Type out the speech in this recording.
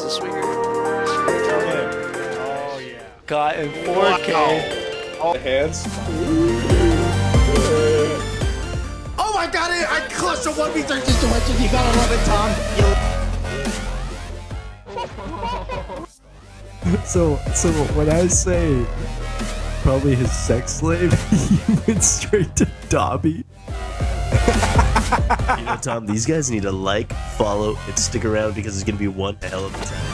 the swinger. Oh yeah. Got in 4K. All the hands. Oh my god, I clutched a 1v3 situation. You gotta love it, Tom. So when I say probably his sex slave, he went straight to Dobby. You know, Tom, these guys need to like, follow, and stick around because it's gonna be one hell of a time.